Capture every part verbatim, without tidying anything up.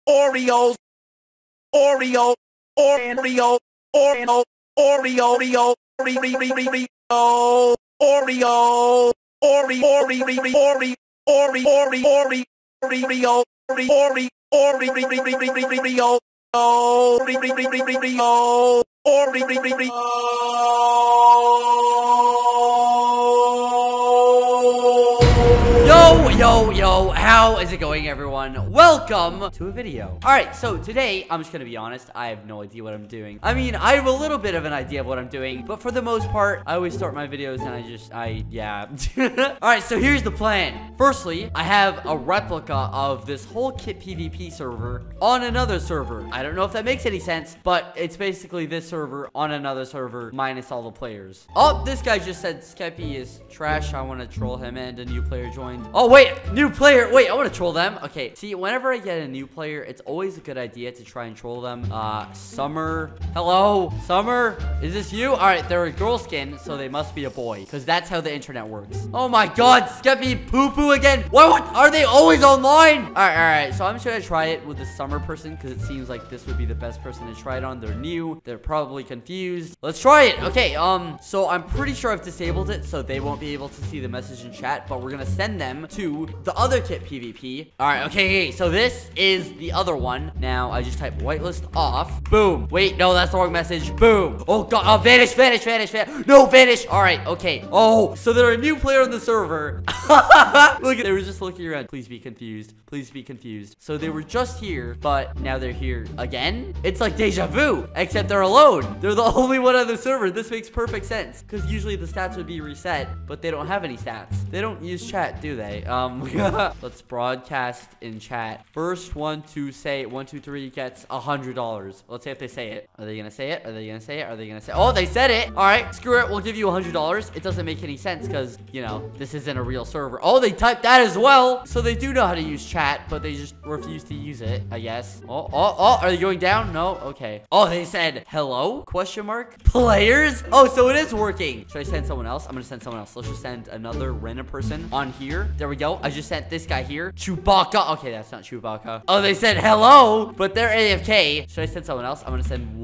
Oreos, Oreo, Oreo, Oreo, Oreo, Oreo, Oreo, Oreo, Oreo, Oreo, Oreo, Oreo, Oreo, Yo, yo, yo, how is it going, everyone? Welcome to a video. Alright, so today, I'm just gonna be honest, I have no idea what I'm doing. I mean, I have a little bit of an idea of what I'm doing, but for the most part, I always start my videos and I just, I, yeah. Alright, so here's the plan. Firstly, I have a replica of this whole kit PvP server on another server. I don't know if that makes any sense, but it's basically this server on another server minus all the players. Oh, this guy just said Skeppy is trash. I want to troll him, and a new player joined. Oh, wait, new player. Wait, I want to troll them. Okay, see, whenever I get a new player, it's always a good idea to try and troll them. Uh, Summer. Hello, Summer. Is this you? All right, they're a girl skin, so they must be a boy, because that's how the internet works. Oh my God, Skeppy poo-poo again. Why what, are they always online? All right, all right. So I'm just gonna try it with the Summer person, because it seems like this would be the best person to try it on. They're new. They're probably confused. Let's try it. Okay. Um. So I'm pretty sure I've disabled it, so they won't be able to see the message in chat. But we're gonna send them to the other kit PvP. All right. Okay. Okay. So this is the other one. Now I just type whitelist off. Boom. Wait. No, that's the wrong message. Boom. Oh God. Oh, vanish. Vanish. Vanish. Vanish. No, vanish. All right. Okay. Oh. So they're a new player on the server. Look at. They were just looking around. Please be confused. Please be confused. So they were just here, but now they're here again. It's like deja vu, except they're alone. They're the only one on the server. This makes perfect sense, because usually the stats would be reset, but they don't have any stats. They don't use chat, do they? Um, let's broadcast in chat. First one to say one, two, three gets a hundred dollars. Let's see if they say it. Are they gonna say it? Are they gonna say it? Are they gonna say? Oh, they said it. All right, screw it. We'll give you a hundred dollars. It doesn't make any sense because you know this isn't a real server. Oh, they typed that as well. So they do know how to use chat, but they just refuse to use it, I guess. Oh, oh, oh. Are they going down? No. Okay. Oh, they said hello? Question mark. Players? Oh, so it is working. Should I send someone else? I'm gonna send someone else. Let's just send another random person on here. There we go. I just sent this guy here. Chewbacca. Okay, that's not Chewbacca. Oh, they said hello, but they're A F K. Should I send someone else? I'm gonna send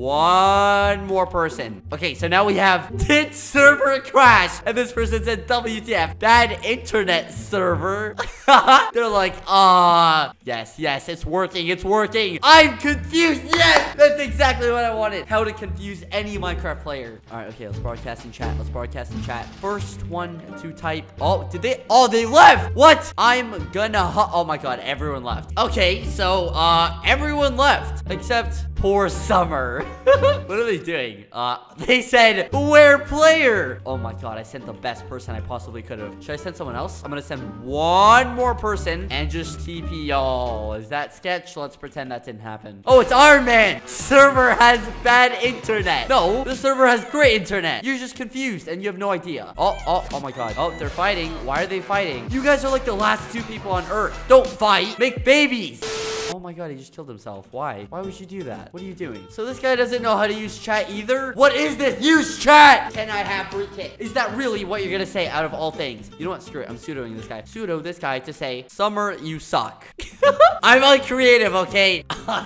one more person. Okay, so now we have did server crash, and this person said W T F, bad internet server. They're like, ah, uh, yes, yes, it's working, it's working. I'm confused. Yes, that's exactly what I wanted. How to confuse any Minecraft player. All right, okay, let's broadcast in chat. Let's broadcast in chat. First one to type. Oh, did they? Oh, they left. What? I'm gonna. Oh my God, everyone left. Okay, so uh, everyone left except poor Summer. What are they doing? Uh, they said where player. Oh my God, I sent the best person I possibly could have. Should I send someone else? I'm gonna send one more person and just T P y'all. Is that sketch? Let's pretend that didn't happen. Oh, it's Iron Man. Server has bad internet. No, the server has great internet. You're just confused and you have no idea. Oh, oh, oh my God. Oh, they're fighting. Why are they fighting? You guys are like the last two people on Earth. Don't fight. Make babies. Oh my God, he just killed himself. Why? Why would you do that? What are you doing? So this guy doesn't know how to use chat either? What is this? Use chat! Can I have free kit? Is that really what you're gonna say out of all things? You know what? Screw it. I'm pseudoing this guy. Pseudo this guy to say, Summer, you suck. I'm uncreative, okay?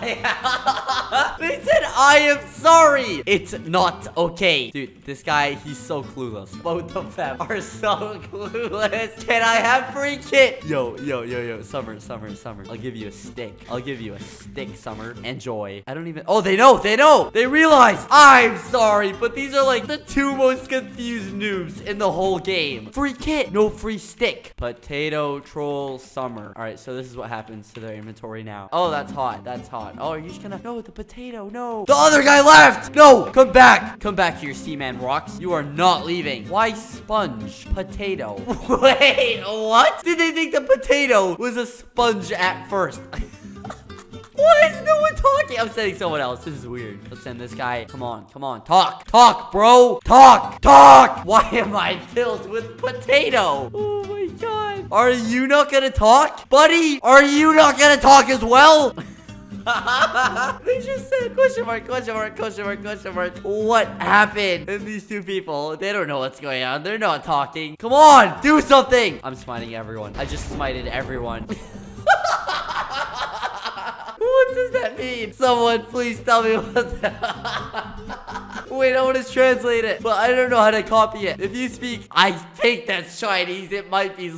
They said, I am sorry. It's not okay. Dude, this guy, he's so clueless. Both of them are so clueless. Can I have free kit? Yo, yo, yo, yo. Summer, Summer, Summer. I'll give you a stick. I'll give you a stick, Summer. Enjoy. I don't even... Oh, they know. They know. They realize. I'm sorry, but these are like the two most confused noobs in the whole game. Free kit. No free stick. Potato troll Summer. All right, so this is what happens to their inventory now. Oh, that's hot. That's hot. Oh, are you just gonna... No, the potato. No. The other guy left. No. Come back. Come back here, Seaman Rocks. You are not leaving. Why sponge? Potato. Wait, what? Did they think the potato was a sponge at first? Why is no one talking? I'm sending someone else. This is weird. Let's send this guy. Come on. Come on. Talk. Talk, bro. Talk. Talk. Why am I filled with potato? Oh my God. Are you not gonna talk? Buddy, are you not gonna talk as well? They just said question mark, question mark, question mark, question mark. What happened? And these two people, they don't know what's going on. They're not talking. Come on, do something. I'm smiting everyone. I just smited everyone. What does that mean? Someone please tell me what that... Wait, I want to translate it, but I don't know how to copy it. If you speak, I think that's Chinese. It might be...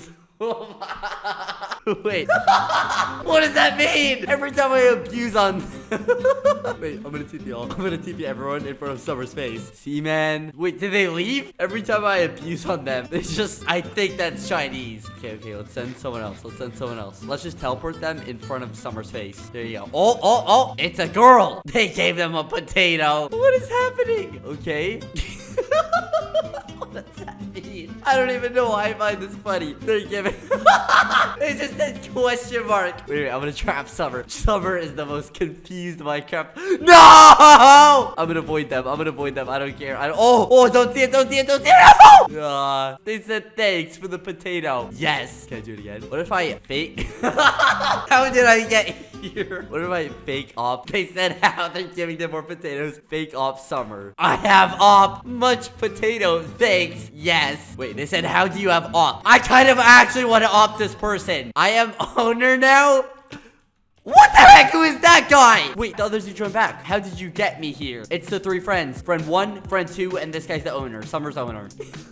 Wait, what does that mean? Every time I abuse on... Wait, I'm gonna T P all. I'm gonna T P everyone in front of Summer's face. See, man. Wait, did they leave? Every time I abuse on them, it's just, I think that's Chinese. Okay, okay, let's send someone else. Let's send someone else. Let's just teleport them in front of Summer's face. There you go. Oh, oh, oh, it's a girl. They gave them a potato. What is happening? Okay. What does that mean? I don't even know why I find this funny. They're giving... It just says question mark. Wait, wait, I'm gonna trap Summer. Summer is the most confused Minecraft. No! I'm gonna avoid them. I'm gonna avoid them. I don't care. I don't... Oh, oh, don't see it. Don't see it. Don't see it. No! Uh, they said thanks for the potato. Yes. Can I do it again? What if I fake? How did I get here? What if I fake op? They said how they're giving them more potatoes. Fake op Summer. I have op. Much potato. Thanks. Yes. Wait, they said how do you have op? I kind of actually want to op this person. I am owner now. What the heck? Who is that guy? Wait, the others who joined back. How did you get me here? It's the three friends. Friend one, friend two, and this guy's the owner. Summer's owner.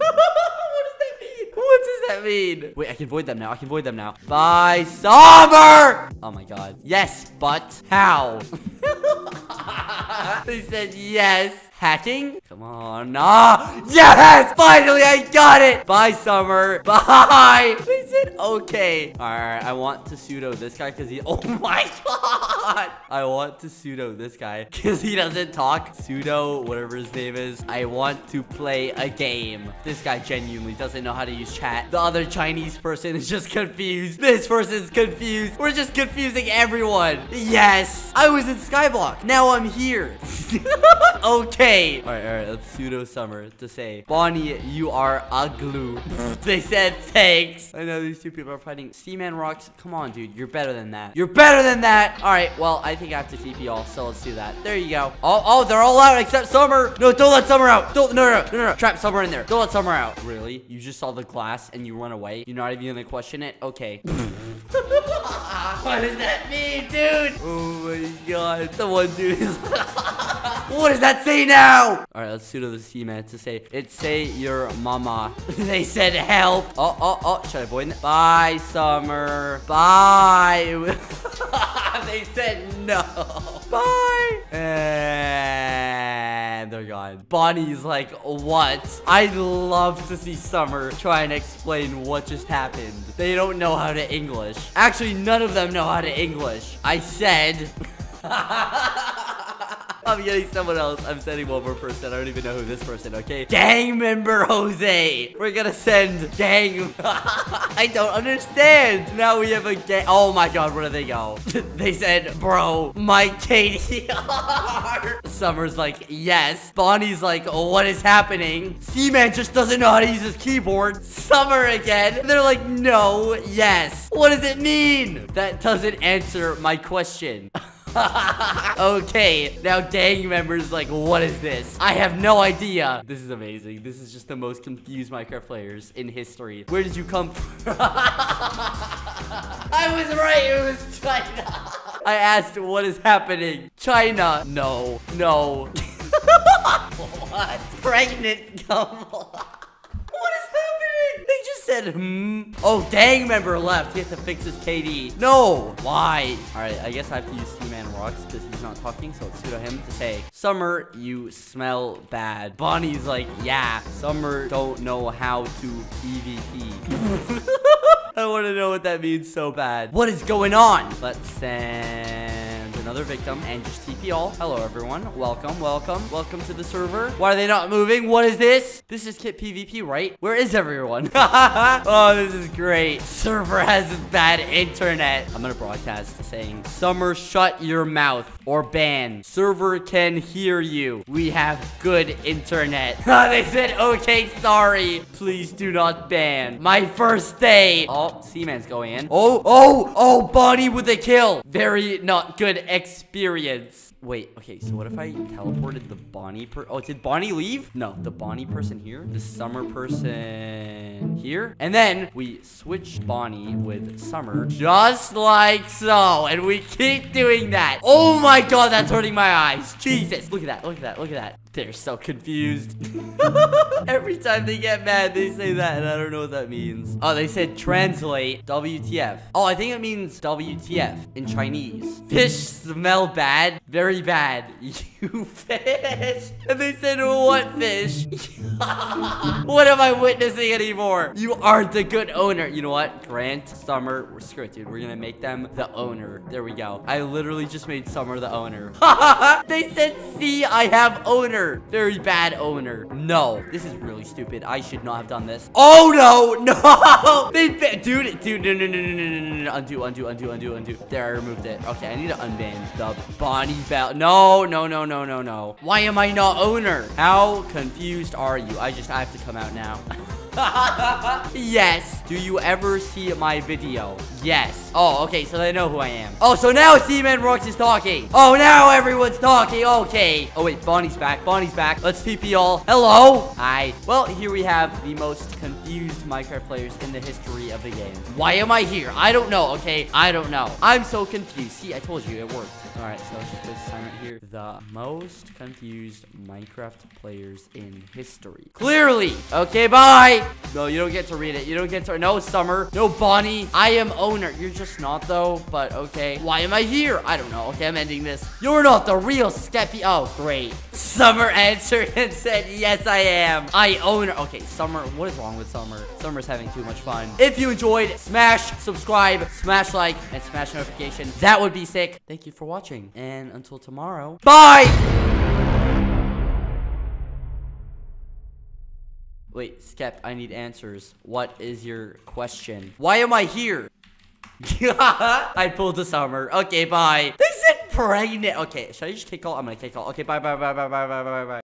What does that mean? Wait, I can void them now. I can void them now. Bye, Summer! Oh my god. Yes, but how? They said yes. Hacking? Come on. Ah! Yes! Finally, I got it! Bye, Summer. Bye! They said okay. Alright, I want to pseudo this guy because he... Oh my god! I want to pseudo this guy because he doesn't talk. Pseudo, whatever his name is. I want to play a game. This guy genuinely doesn't know how to use chat. The other Chinese person is just confused. This person's confused. We're just confusing everyone. Yes! I was in Skyblock. Now I'm here. Okay. Alright, alright, let's pseudo Summer to say, Bonnie, you are ugly. They said thanks. I know these two people are fighting. Seaman Rocks, come on, dude. You're better than that. You're better than that. Alright, well, I think I have to T P all, so let's do that. There you go. Oh, oh, they're all out except Summer. No, don't let Summer out. Don't, no, no, no, no, no. Trap Summer in there. Don't let Summer out. Really? You just saw the glass and you run away? You're not even gonna question it? Okay. What does that mean, dude? Oh my god. The one dude is... What does that say now? Alright, let's pseudo the Seaman to say, it's say your mama. They said help. Oh, oh, oh. Should I avoid it? Bye, Summer. Bye. They said no. Bye. And they're gone. Bonnie's like, what? I'd love to see Summer try and explain what just happened. They don't know how to English. Actually, none of them know how to English. I said... I'm getting someone else. I'm sending one more person. I don't even know who this person, okay? Gang member Jose. We're gonna send gang. I don't understand. Now we have a gang. Oh my god, where do they go? They said, bro, my K D R. Summer's like, yes. Bonnie's like, oh, what is happening? Seaman just doesn't know how to use his keyboard. Summer again. They're like, no, yes. What does it mean? That doesn't answer my question. Okay, now gang members like, what is this? I have no idea. This is amazing. This is just the most confused Minecraft players in history. Where did you come from? I was right. It was China. I asked, what is happening? China. No. No. What? Pregnant couple. What is happening? They just said, hmm. Oh, gang member left. He has to fix his K D. No. Why? All right, I guess I have to use Seaman Rocks because he's not talking, so let's pseudo him to say, Summer, you smell bad. Bonnie's like, yeah. Summer don't know how to PvP. I want to know what that means so bad. What is going on? Let's send another victim and just T P all. Hello, everyone. Welcome, welcome. Welcome to the server. Why are they not moving? What is this? This is Kit PvP, right? Where is everyone? Oh, this is great. Server has bad internet. I'm gonna broadcast saying, Summer, shut your mouth or ban. Server can hear you. We have good internet. They said, okay, sorry. Please do not ban. My first day. Oh, Seaman's going in. Oh, oh, oh, Bonnie with a kill. Very not good experience. Wait, okay, so what if I teleported the Bonnie per- Oh, did Bonnie leave? No, the Bonnie person here, the Summer person here. And then we switch Bonnie with Summer, just like so. And we keep doing that. Oh my god, that's hurting my eyes. Jesus. Look at that, look at that, look at that. They're so confused. Every time they get mad, they say that, and I don't know what that means. Oh, they said translate W T F. Oh, I think it means W T F in Chinese. Fish smell bad. Very bad. You fish. And they said, what fish? What am I witnessing anymore? You aren't the good owner. You know what? Grant, Summer, we're screw it, dude. We're gonna make them the owner. There we go. I literally just made Summer the owner. They said, see, I have owner. Very bad owner. No, this is really stupid. I should not have done this. Oh no, no. They, dude, dude, no, no, no, no, no, no, no, undo, undo, undo, undo, undo. There, I removed it. Okay, I need to unban the Bonnie Bell. No, no, no, no, no, no. Why am I not owner? How confused are you? I just, I have to come out now. Yes. Do you ever see my video? Yes. Oh, okay. So they know who I am. Oh, so now Seaman Rocks is talking. Oh, now everyone's talking. Okay. Oh, wait. Bonnie's back. Bonnie's back. Let's T P all. Hello. Hi. Well, here we have the most confused Minecraft players in the history of the game. Why am I here? I don't know. Okay. I don't know. I'm so confused. See, I told you it worked. All right. So let's just put this sign right here. The most confused Minecraft players in history. Clearly. Okay. Bye. No, you don't get to read it. You don't get to. No, Summer. No, Bonnie. I am owner. You're just not, though. But okay. Why am I here? I don't know. Okay, I'm ending this. You're not the real Skeppy. Oh, great. Summer answered and said, yes, I am. I own her. Okay, Summer. What is wrong with Summer? Summer's having too much fun. If you enjoyed, smash subscribe, smash like, and smash notification. That would be sick. Thank you for watching. And until tomorrow, bye. Wait, Skep, I need answers. What is your question? Why am I here? I pulled the Summer. Okay, bye. They said pregnant. Okay, should I just take all? I'm gonna take all. Okay, bye, bye, bye, bye, bye, bye, bye, bye.